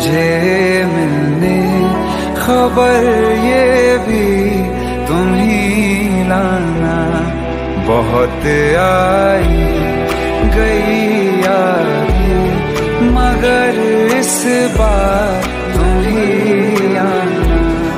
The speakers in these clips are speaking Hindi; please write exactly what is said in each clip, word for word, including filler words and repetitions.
मुझे मिलने खबर ये भी तुम ही लाना। बहुत आई गई यारी मगर इस बार तुम ही आना।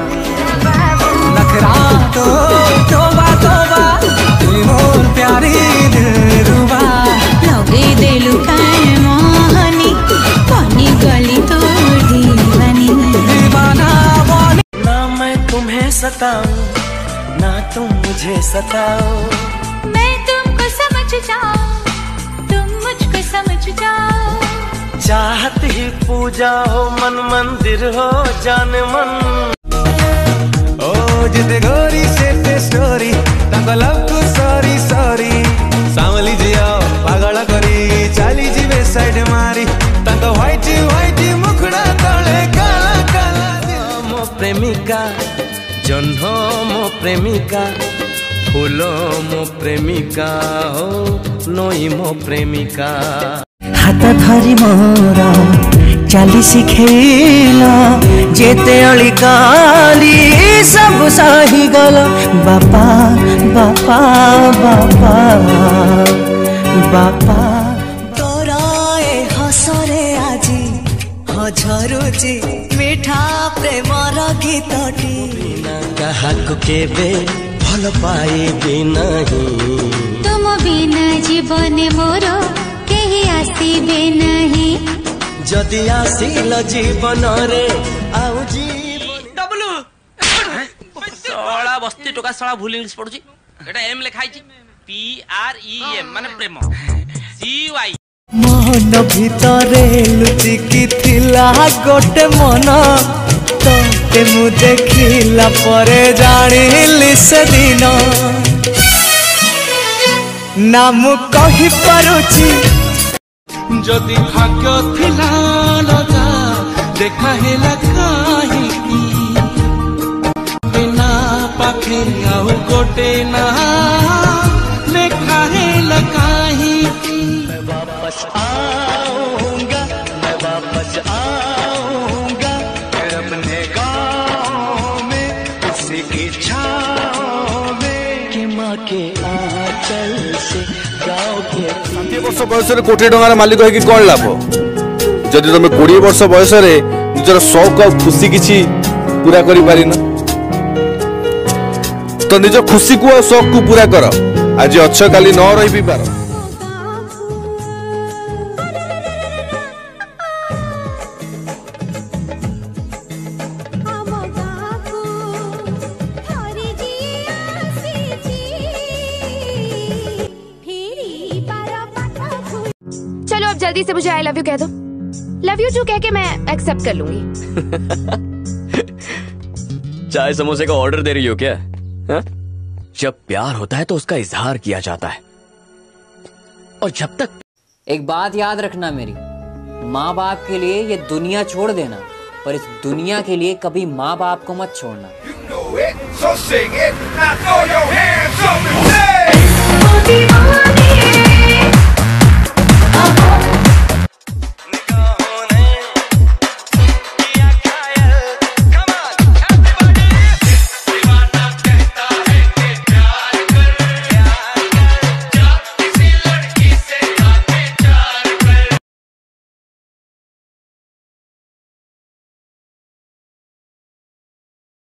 नखरा तो तोबा तोबा मोर प्यारी दिलरुबा लगे दिल काए मोहनी पानी गली तो दीवानी दीवाना वाली। ना मैं तुम्हें सताऊं ना तुम मुझे सताओ। मैं तुमको समझ जाऊं तुम मुझको समझ जाओ। चाहत ही पूजा हो मन मंदिर हो जान मन। ओ जिते गोरी से ते स्टोरी तांको लव को सॉरी सॉरी सामली जियो पागल करी चाली जीवे साइड मारी तांको व्हाइट व्हाइट मुखड़ा तळे काला काला। मो प्रेमिका जन्ह मो प्रेमिका फूल मो प्रेमिका हो नई मो प्रेमिका। हाथ धरी मोर चाली शिखेल जेते अली काली सब सही गल। बापा बापा बापा बापा तोरा ए हसरे आजी हझरुची मिठा प्रेमर गीतटी। बिना काहाकु केबे भल पाइबी नहीं। तुम बिना जीवन मोर केही आसीबे नहीं। जदि आसिल जीवन रे आउ जीवन डब्लू सळा बस्ती टोका सळा भूल इंग्लिश पढुची। एटा एम लिखाई छी पी आर ई एम माने प्रेम सी वाई। मन भितरे लुचिकी थिला गोटे मन तोते मु देखिला परे जानिली से दिन नाम कहि पारुची। जदि भाग्य थिला लजा देखा हेला काहीकि बिना पाखे आउ गोटे ना देखा हेला काहीकि। मैं वापस आऊंगा मैं वापस आऊंगा अपने गाँव में उसी की छाँव में कि माँ के आंचल से गाँव के। षाठी वर्ष बयस कोटी टंकार मालिक होगी कौन लाभ जदि तुम कोड़े वर्ष बयस निजर शौक और खुशी किसी पूरा कर पारिन तो निज खुशी को शौक को पूरा कर। आज अच्छ काली न रही पार। चलो अब जल्दी से मुझे आई लव यू कह दो। लव यू टू कह के मैं एक्सेप्ट कर लूंगी। चाय समोसे का ऑर्डर दे रही हो क्या? हा? जब प्यार होता है तो उसका इजहार किया जाता है और जब तक। एक बात याद रखना मेरी, माँ बाप के लिए ये दुनिया छोड़ देना पर इस दुनिया के लिए कभी माँ बाप को मत छोड़ना। You know it, so sing it, now throw your hands up and say